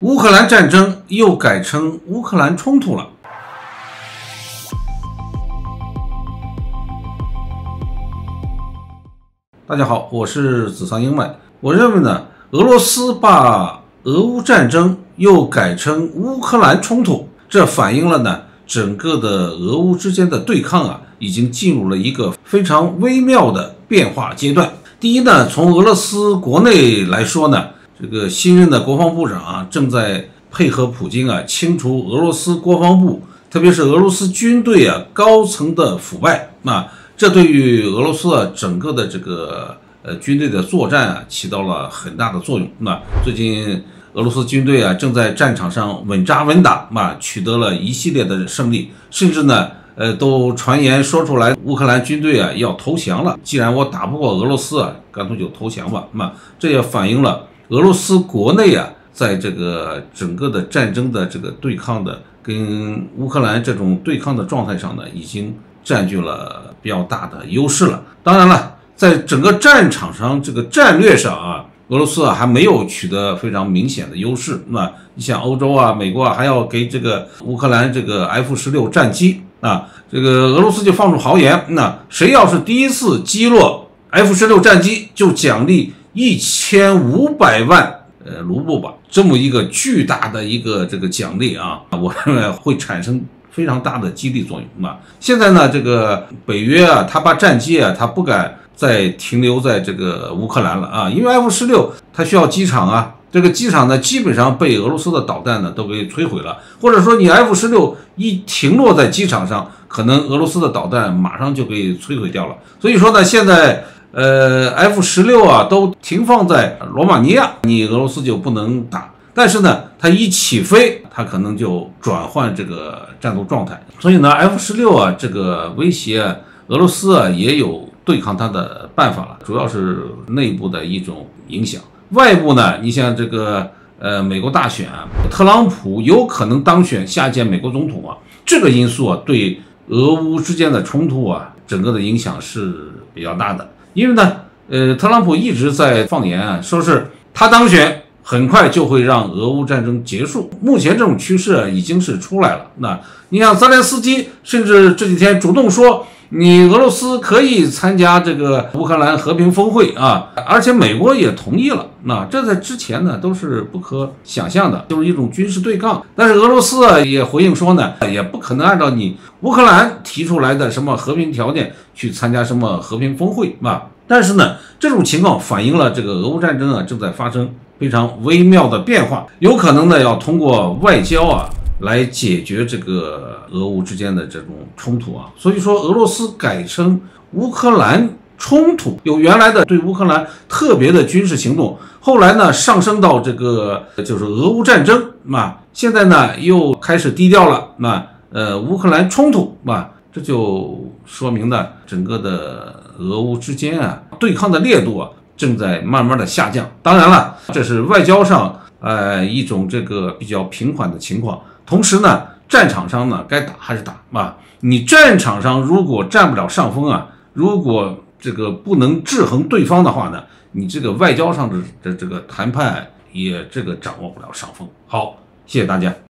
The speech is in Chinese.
乌克兰战争又改成乌克兰冲突了。大家好，我是紫桑英麦。我认为呢，俄罗斯把俄乌战争又改成乌克兰冲突，这反映了呢整个的俄乌之间的对抗已经进入了一个非常微妙的变化阶段。第一呢，从俄罗斯国内来说呢，这个新任的国防部长正在配合普京清除俄罗斯国防部，特别是俄罗斯军队高层的腐败。这对于俄罗斯整个的这个军队的作战起到了很大的作用。最近俄罗斯军队正在战场上稳扎稳打，取得了一系列的胜利，甚至呢都传言说出来乌克兰军队要投降了。既然我打不过俄罗斯干脆就投降吧。这也反映了俄罗斯国内在这个整个的战争的这个对抗的跟乌克兰这种对抗的状态上呢，已经占据了比较大的优势了。当然了，在整个战场上这个战略上俄罗斯还没有取得非常明显的优势。你像欧洲美国还要给这个乌克兰这个 F-16 战机这个俄罗斯就放出豪言，谁要是第一次击落 F-16 战机，就奖励1500万卢布吧。这么一个巨大的一个这个奖励我认为会产生非常大的激励作用。现在呢，这个北约他把战机他不敢再停留在这个乌克兰了因为 F-16 它需要机场这个机场呢基本上被俄罗斯的导弹呢都给摧毁了，或者说你 F-16 一停落在机场上，可能俄罗斯的导弹马上就给摧毁掉了。所以说呢，现在F-16都停放在罗马尼亚，你俄罗斯就不能打。但是呢，它一起飞，它可能就转换这个战斗状态。所以呢 F-16这个威胁俄罗斯也有对抗它的办法了，主要是内部的一种影响。外部呢，你像这个美国大选特朗普有可能当选下届美国总统这个因素对俄乌之间的冲突整个的影响是比较大的。因为呢特朗普一直在放言说是他当选很快就会让俄乌战争结束。目前这种趋势已经是出来了。你像泽连斯基甚至这几天主动说，你俄罗斯可以参加这个乌克兰和平峰会而且美国也同意了。这在之前呢都是不可想象的，就是一种军事对抗。但是俄罗斯也回应说呢，也不可能按照你乌克兰提出来的什么和平条件去参加什么和平峰会但是呢，这种情况反映了这个俄乌战争正在发生非常微妙的变化，有可能呢要通过外交来解决这个俄乌之间的这种冲突所以说俄罗斯改成乌克兰冲突，有原来的对乌克兰特别的军事行动，后来呢上升到这个就是俄乌战争现在呢又开始低调了乌克兰冲突这就说明呢整个的俄乌之间对抗的烈度正在慢慢的下降。当然了，这是外交上一种这个比较平缓的情况。同时呢，战场上呢该打还是打你战场上如果占不了上风如果这个不能制衡对方的话呢，你这个外交上的这个谈判也这个掌握不了上风。好，谢谢大家。